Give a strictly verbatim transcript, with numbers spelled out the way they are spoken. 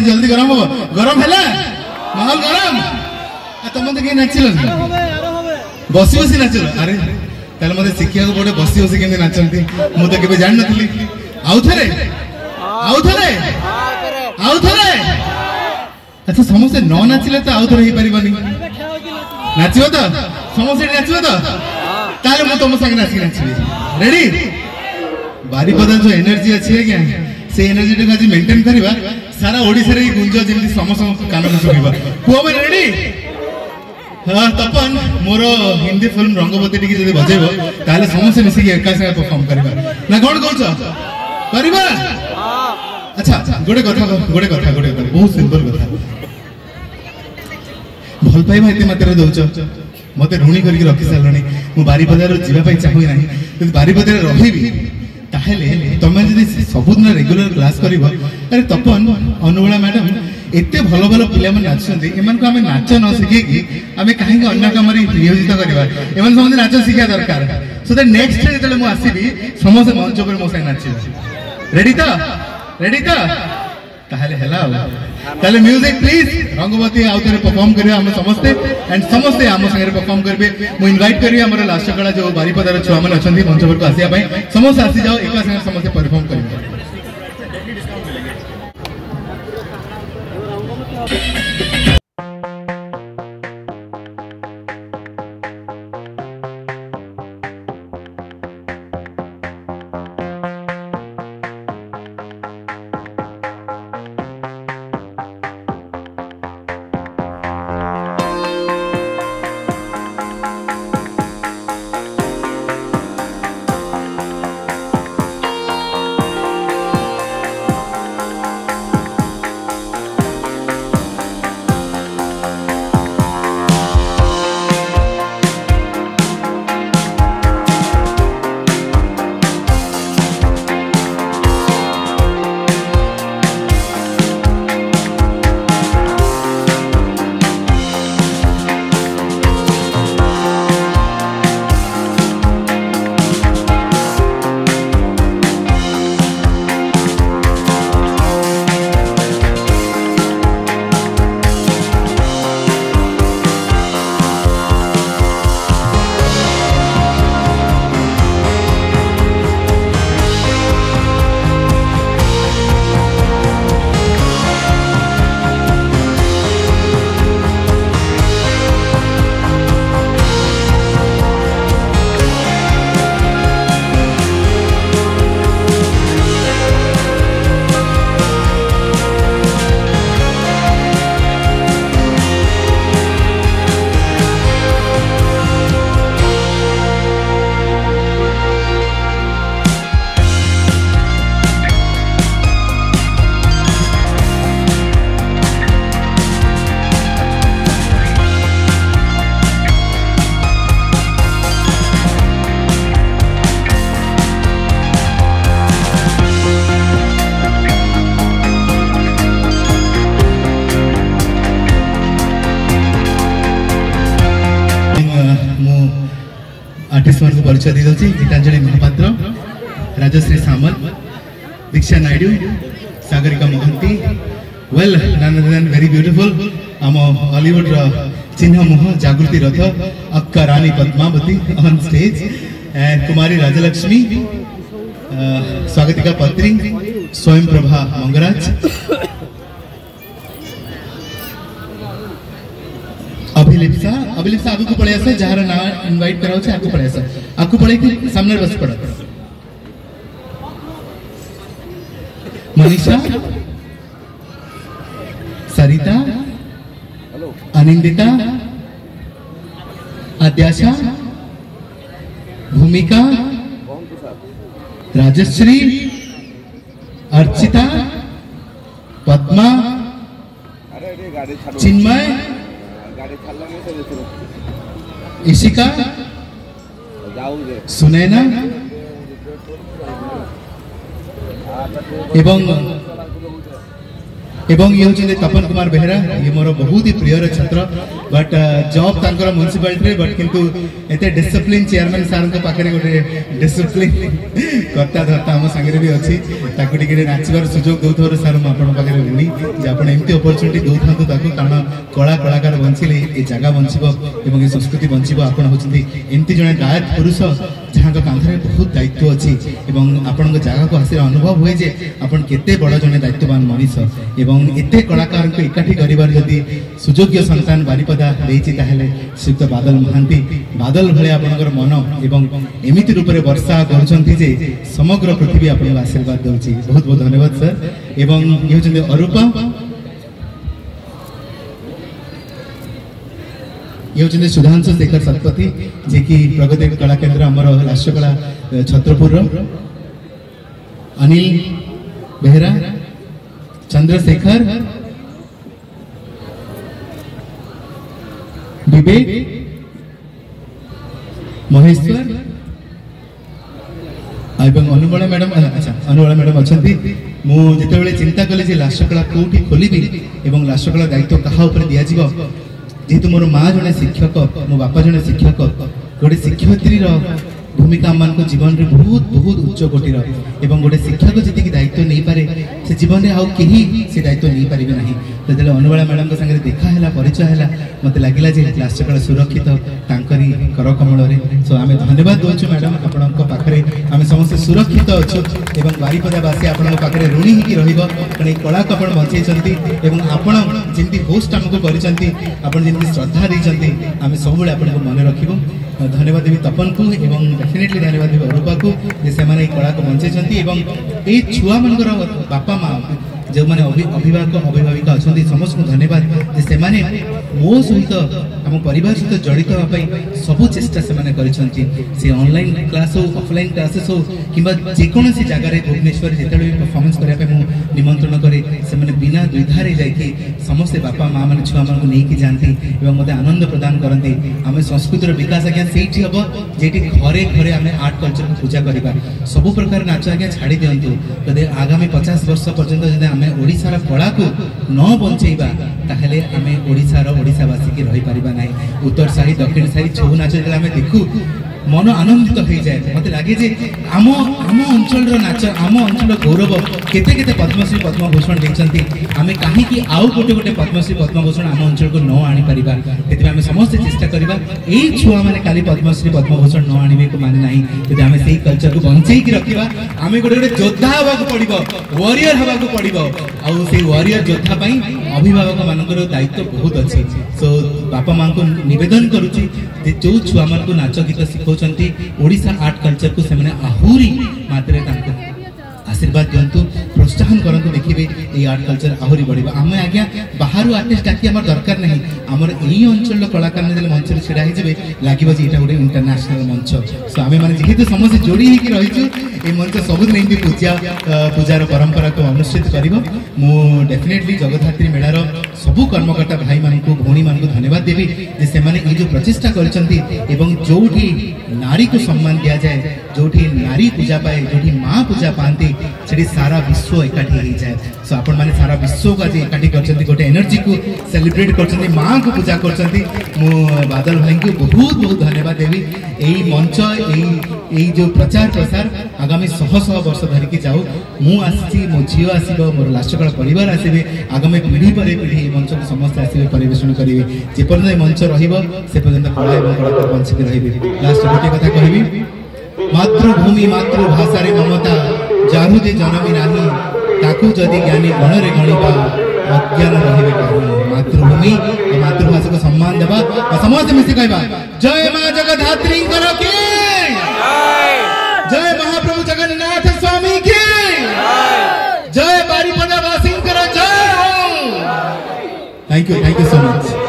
जल्दी गरम हो गरम है माहौल गरम तुम तो कहीं नाचिल बसी बसी नाचिल अरे ताले मते शिखिया पड़े बसी बसी केमती नाचती मुझे केबे जान नथली आउ थरे आउ थरे आउ थरे अच्छा समस्ते न नाचिले तो आउ थरे ही परिबनी नाचिबो तो समस्ते नाचिबो तो ताले मु तुम संग नाचि नाचिबी रेडी बारिपदा जो एनर्जी अच्छी है क्या से एनर्जी को आज मेंटेन करबा सारा ओडिसा रे गुंज जेमती समस्त कान में सुनिबा को में रेडी हां तपन मोर हिंदी फिल्म रंगवती टिके जदी बजेबो ताले समस्त मिसी एका संग परफॉर्म करबा ना कोन कहछ करबा अच्छा गोटे कथा गोटे कथा गोटे बहुत सिंपल कथा भल पाइबा एते मात्रा दउछ मते ऋणी करके रखि सालणी मु बारिपदार जीवा पई चाहि नाही किंतु बारिपदार रहिबी ताहेले तमे जदी सबुदिन रेगुलर क्लास करिवो अरे तपन अनुगुणा मैडम एते भलो भलो पिला मन नाचछन्ती एमन को हमें नाच न सिखे कि हमें काहे के अन्य काम रे नियोजित करबा एमन समझ नाच सिखा दरकार सो दैट नेक्स्ट डे जले मु आसीबी समस्त मंच पर मो संग नाचिबो रेडी तो रेडी तो ताहेले हेला ताले म्यूजिक प्लीज रंगवती आउतरे परफॉर्म करियो हम समस्त एंड समस्त हम संगे परफॉर्म करबे मु इनवाइट करियो हमर लास्ट कला जो बारिपदार छुआ मन अछंती मंच पर को आसिया पई समस्त आसी जाओ एका संगे समस्त परफॉर्म करियो आर्टिस्ट मान को परिचय दी दउची Gitanjali Mahapatra Rajashree Samal Diksha Naidu Sagarika Mohanty well known then very beautiful आम हॉलीवुड चिन्ह मुह जागृति रथ अक्का Rani Padmavati on stage and Kumari Rajalaxmi Swagatika Patri Swayam Prabha Mangaraj Abhilipsa Abhilipsa आगु को पड़े आसे जहार ना इनवाइट कराओ छे आगु पड़े आसे आगु पड़े कि सामने बस पड़ मनीषा सरिता अनिंदिता आद्याशा भूमिका राजश्री अर्चिता पद्मा चिन्मय इशिका सुनैना एवं एवं ये होचंदे तपन कुमार बेहरा ये मोर बहुत ही प्रियर छात्र बट जॉब तांकर म्युनिसिपालिटी बट किंतु एते डिसिप्लिन चेयरमैन सर के पाखरे गोटे डिसिप्लिन करता धरता हम संगे भी अछि ताकु टिके नाचबार सुयोग दउथोर सर हम आपन पाखरे ऋणी जे आपन एमती अपॉर्चुनिटी दउथांतु ताकु कारण कला कलाकार बंचिले ए जगह बंचिबो एवं ए संस्कृति बंचिबो आपन होचंदी एमती जने गायक पुरुष जहाँ कांधरे बहुत दायित्व अच्छी एवं आपण जगह को आसिर अनुभव हुए जे आपण केते बड़ जने दायित्ववान मनीष एवं एते कलाकार को एकाठी करिवार जदी सुयोग्य संतान बारिपदा देछि ताहेले श्रीयुक्त बादल महांती बादल भले आपनकर मन एवं एमिति रूपरे वर्षा करछंती जे समग्र पृथ्वी आपन आशीर्वाद दउछि बहुत बहुत धन्यवाद सर एवं ये होचंदी अरूपा ये होचंदी सुधांशु शेखर शतपथी जे कि प्रगति कला केंद्र हमर लास्यकला छत्रपुर अनिल बेहरा चंद्रशेखर विवेक महेश्वर एवं अनुबला मैडम अच्छा अनुबला मैडम अच्छी मु जिते चिंता कली लास्यकला कौटी खोलि एवं लास्यकला दायित्व कहा दिज्व जेहेतु मोर माँ जने शिक्षक मो बापा जने शिक्षक गोटे शिक्षयित्री भूमिका आम मान जीवन में बहुत बहुत उच्च कोटीर एवं गोटे शिक्षक जी दायित्व नहीं पारे से जीवन में आउ कहीं से दायित्व नहीं पारे ना जो अनुबाला मैडम संगे देखा परिचय है मत लगे लास्यकला सुरक्षित तांकरी कर कमल सो आम धन्यवाद दौचु मैडम आपण पाखे आम समस्त सुरक्षित अच्छु एवं बारिपदावासी आपण पाखे ऋणी होगी रही कला को आप बचेंगे आपण जमी होस्ट आमको करमती श्रद्धा देते आम सब मन रखू धन्यवाद देवी तपन को एवं डेफिनेटली धन्यवाद देवी अरूपा को से माने कला को बंचेंती एवं ए छुआ मानकर बापा माँ जो मैंने अभिभावक अभिभाविका अच्छा समस्त को धन्यवाद से माने मो सहित आम परिवार सहित जड़ित होगापी सबू चेष्टा से ऑनलाइन क्लास हो ऑफलाइन क्लासेस हो कि जेकोसी जगार भुवनेश्वर जिते भी परफॉर्मेंस करने निमंत्रण करे से माने बिना द्विधारे जाकि समस्ते बापा माँ मैंने छुआ मान नहीं जाती मत आनंद प्रदान करते आम संस्कृतिर विकास आज्ञा से हम जे घरे घरे आम आर्ट कल्चर को पूजा करवा सब प्रकार नाच आज्ञा छाड़ी दिंतु जब आगामी पचास वर्ष पर्यंत आम ओडिशार कला को न बंचेबा ताहले आम ओडिशार ओडिशावासी की रही पारिबा नाही उत्तर साही दक्षिण साही छौ नाच आम देखू मन आनंदित हो जाए मत लगे जे आम आम अंचल नाच आम अंचल गौरव केते केते पद्मश्री पद्मभूषण देछंती आमे काहे कि आउ गोटे गोटे पद्मश्री पद्मभूषण आम अंचल को न आनी परिबा तेते आमे समस्त चेष्टा करबा एई छुआ माने काली पद्मश्री पद्मभूषण न आनिबे को माने नाही यदि आमे सेही कल्चर को बंचेई कि रखिबा आमे गोटे गोटे योद्धा हवा को पड़िबो वॉरियर हवा को पड़िबो आ सेही वॉरियर योद्धा पई अभिभावक मानकर दायित्व बहुत अच्छी सो बापा माँ को निवेदन करुच्ची जो छुआ मान को नाच गीत शिखौंती ओडिशा आर्ट कल्चर को से आहुरी मात्रे आशीर्वाद दिंतु प्रोत्साहन करंतु देखिए ये आर्ट कल्चर आहुरी बढ़िबा आम आज्ञा बाहर आर्टिस्ट डाकी आम दरकार नहीं आमर यही अंचल कलाकार ने मंच में छिड़ा हो लगे ये गोटे इंटरनेशनल मंच सो आम मैंने जेहेतु समस्त जोड़ी होकर रहीचु ये मंच सबुदिन एमती पूजा पूजार परंपरा को अनुष्ठित कर डेफिनेटली जगद्धात्री मेलार सबू कर्मकर्ता भाई मान को भौणी मान को धन्यवाद देवी जे से माने जो प्रचेषा कर जो नारी को सम्मान दिया जाए जो नारी पूजा पाए जो माँ पूजा पाती से सारा विश्व एकाठी हो जाए सो आपण मैंने सारा विश्व को आज एकाठी कर गोटे एनर्जी को सेलिब्रेट कर माँ को पूजा कर बादल भाई को बहुत बहुत धन्यवाद देवी यही मंच यही जो प्रचार प्रसार आगामी शह शह वर्ष धरिकी जाऊ मु आसी मो झील आसो मोर लास्यकला परिवार आसवे आगामी पीढ़ी पर पीढ़ी मंच को समस्त आसवे परिवेशन करेंगे जेपर्यंत मंच रही पर्यंत कला और कलाकार बंचिक रही लास्ट गोटे कथा कहबी मातृभूमि मातृभाषा रे ममता जाहु जे जनमी नाही ताकू जदि ज्ञानी गणरे गणिबा अज्ञान रहिबे काहे मातृभूमि और मातृभाषा को सम्मान देबा और समस्त मिसी कहबा जय मां जगद्धात्री करो की जय महाप्रभु जगन्नाथ स्वामी की जय बारिपदा वासी करो जय thank you thank you so much.